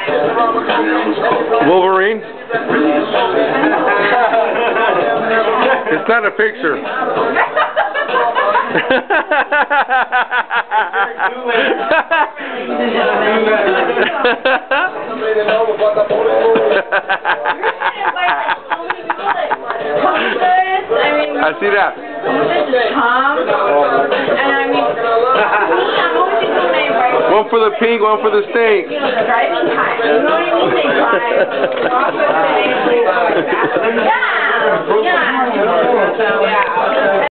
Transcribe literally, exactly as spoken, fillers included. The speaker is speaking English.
Wolverine? It's not a picture. I see that. Tom, and I mean, I'm always thinking my one for the pink, one for the steak. driving time. You know what I mean? They drive. Yeah. Yeah.